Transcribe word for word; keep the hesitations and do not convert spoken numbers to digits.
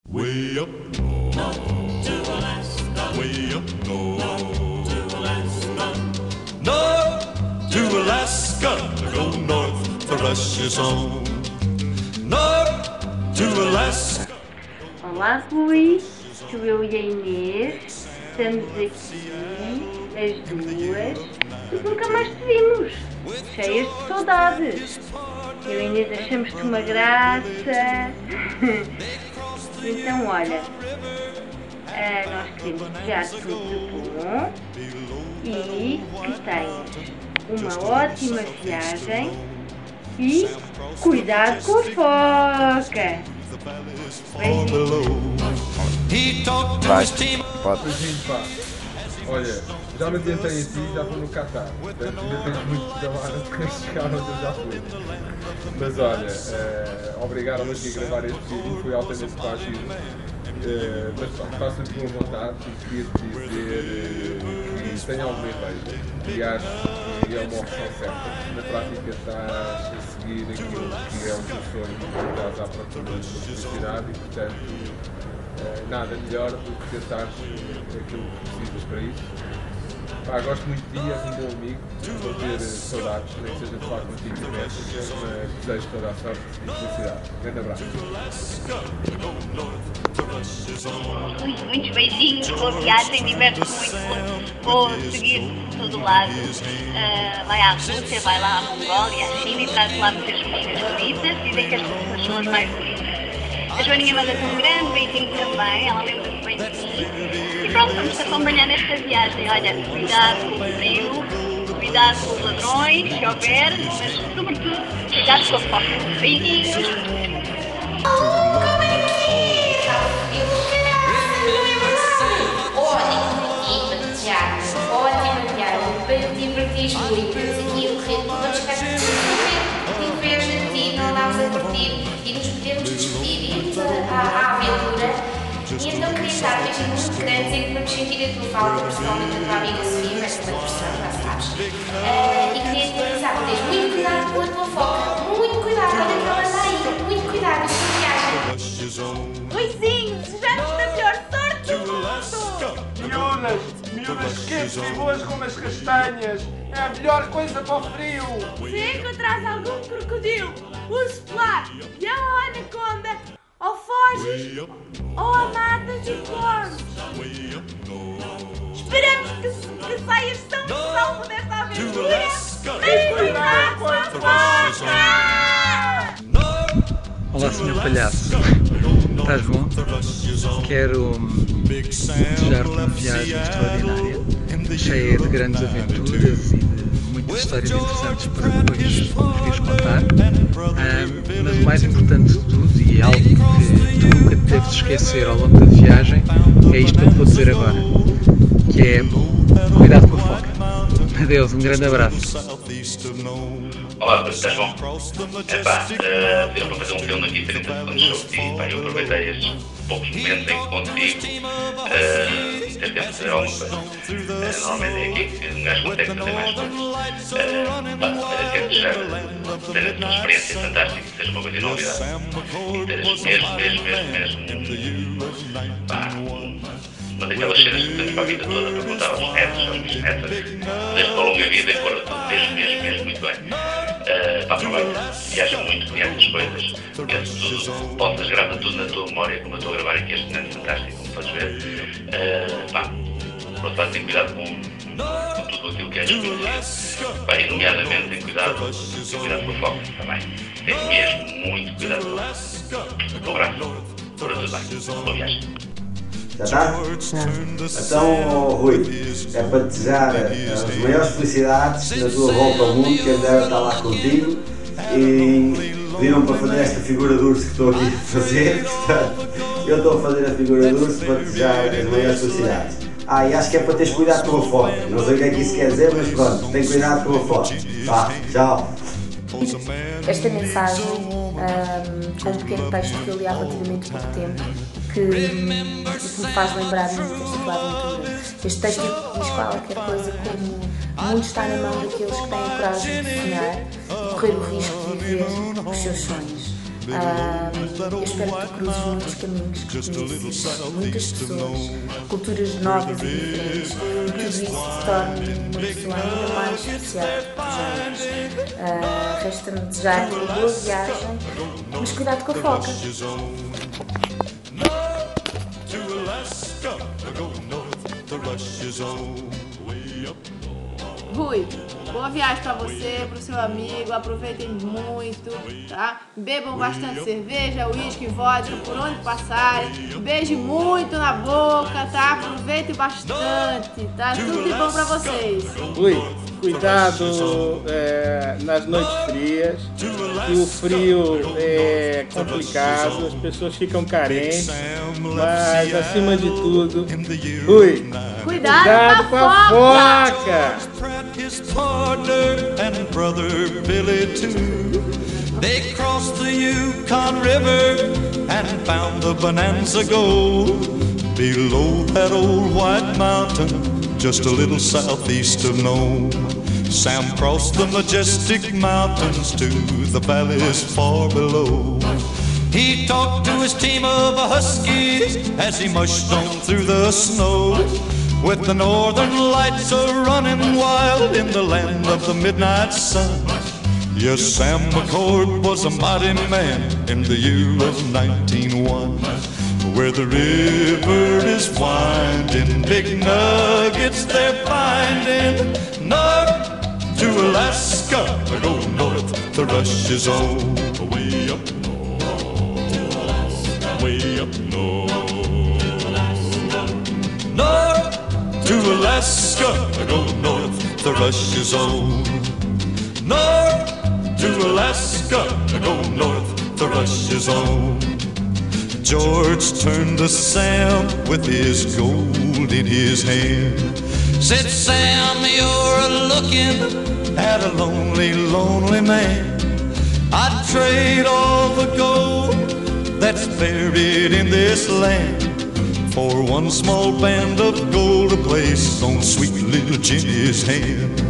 Way up north, to Alaska. Way up north, to Alaska. North to Alaska, go north, the rush is on. North to Alaska. Olá, Rui. Sou eu e a Inês. Estamos aqui, as duas, porque nunca mais te vimos. Cheias de saudades. Eu e a Inês achamos-te uma graça. Então, olha, uh, nós queremos desejar tudo de bom e que tenhas uma ótima viagem e cuidado com a foca. Vai, pode. Olha, já me adiantei em ti, já fui no Qatar, portanto ainda tens muito que trabalhar para chegar onde eu já fui. Mas olha, eh, obrigado a nós que gravar este vídeo, foi altamente fácil, eh, mas pá, faço de boa vontade e queria te dizer eh, que tenho alguma ideia e acho que é uma opção certa. Na prática estás a seguir aquilo que é o teu sonho, estás à procura de felicidade e portanto Uh, nada melhor do que tentares uh, aquilo que precisas para isso. Pá, gosto muito de ti, és um bom amigo, vou ter uh, saudades, nem que seja de falar contigo e mesmo, mas desejo toda a sorte e felicidade. Grande abraço. Muitos, muitos beijinhos, boa viagem, diverte-se muito, vou seguir por todo lado. Uh, vai à Rússia, vai lá à Mongólia, à China e traz lá muitas comidas bonitas, dizem que as pessoas são as mais bonitas. A Joaninha manda-te um grande beijinho também, ela lembra muito bem de ti. E pronto, vamos te acompanhar nesta viagem. Olha, cuidado com o frio, cuidado com os ladrões, se houver, mas sobretudo, cuidado com a foca. Beijinhos! Ótima viagem, para te divertir muito, aqui o ritmo, vamos ficar de inveja de ti, não andámos a curtir e nos podermos despedir e irmos à aventura. E então queria dar beijinhos muito grandes e para me sentir a tua falta, principalmente a tua amiga Sofia, mas também pressão, já sabes. Uh, e queria te avisar que tens muito cuidado com a tua foca, muito cuidado, olha que ela anda aí, muito cuidado com a tua viagem. Ruizinho, desejamos-te a melhor sorte do mundo! Miúdas, miúdas quentes e boas como as castanhas, é a melhor coisa para o frio! Se encontrares algum crocodilo, urso polar, leão ou anaconda, ou foges, ou a matas e cornos. Esperamos que, que saias tão salvo desta aventura, mas cuidado com a foca! Olá, senhor Palhaço. Estás bom? Quero desejar-te uma viagem extraordinária, cheia de grandes aventuras e de muitas histórias interessantes para depois poderes contar. Um, mas o mais importante de tudo, e algo que tu nunca te deves esquecer ao longo da viagem, é isto que eu te vou dizer agora, que é cuidado com a foca. Adeus, um grande abraço. Olá, estás bom? Epá, uh, deu para fazer um filme aqui trinta segundos sobre ti, pá, eu aproveitei estes poucos momentos em que contigo uh, ter tempo de fazer alguma coisa. Uh, normalmente é aqui que um gajo consegue fazer mais coisas. Uh, pá, uh, quero desejar ter a tua experiência fantástica, que seja uma coisa novidade. E teres mesmo, mesmo, mesmo, mesmo, pá, uma daquelas cenas que temos para a vida toda para contar aos netos, aos bisnetos, desde para a longa vida e corra tudo mesmo, mesmo, mesmo muito bem. Uh, pá, aproveita, viaja muito, conhece as coisas, conhece tudo, podes gravar tudo na tua memória, como eu estou a gravar aqui este momento fantástico, como podes ver. Uh, pá, pronto, pá, tem cuidado com, com tudo aquilo que é desconhecido. Pá, e nomeadamente tem cuidado, tem cuidado com a foco, está bem? Tem mesmo muito cuidado com a foco. Um abraço, para tudo bem, boa viagem. Já está? Então, oh, Rui, é para te desejar as maiores felicidades na tua volta ao mundo, que a André está lá contigo e pediram para fazer esta figura de urso que estou aqui a fazer, portanto, eu estou a fazer a figura de urso para te desejar as maiores felicidades. Ah, e acho que é para teres cuidado com a foto, não sei o que é que isso quer dizer, mas pronto, tem cuidado com a foto. Vá, tchau. Esta mensagem, um, com um pequeno texto que eu li há relativamente pouco tempo, que, que me faz lembrar muito desta tua aventura. Este texto diz qualquer coisa como muito está na mão daqueles que têm a coragem de sonhar e correr o risco de viver os seus sonhos. Ah, eu espero que cruzes muitos caminhos, que conheces muitas pessoas, culturas novas e diferentes, e que tudo isso se torne uma pessoa ainda mais especial do que tu já és. Ah, resta-me desejar-te uma boa viagem, mas cuidado com a foca. Rui, boa viagem pra você, pro seu amigo, aproveitem muito, tá? Bebam bastante cerveja, uísque, vodka, por onde passarem. Beije muito na boca, tá? Aproveitem bastante, tá? Tudo de bom pra vocês. Rui, cuidado é, nas noites frias, que o frio é complicado, as pessoas ficam carentes, mas acima de tudo, Rui, cuidado, cuidado com a foca! His partner and brother Billy too. They crossed the Yukon River and found the Bonanza Gold below that old white mountain, just a little southeast of Nome. Sam crossed the majestic mountains to the valleys far below. He talked to his team of huskies as he mushed on through the snow, with the northern lights a-running wild in the land of the midnight sun. Yes, Sam McCord was a mighty man in the year of nineteen oh one, where the river is winding, big nuggets they're finding. North to Alaska, go north, the rush is on. Way up north, way up north, north to Alaska, go north, the rush is on. North to Alaska, go north, the rush is on. George turned to Sam with his gold in his hand. Said, Sam, you're looking at a lonely, lonely man. I'd trade all the gold that's buried in this land for one small band of gold to place on sweet little Jenny's hand.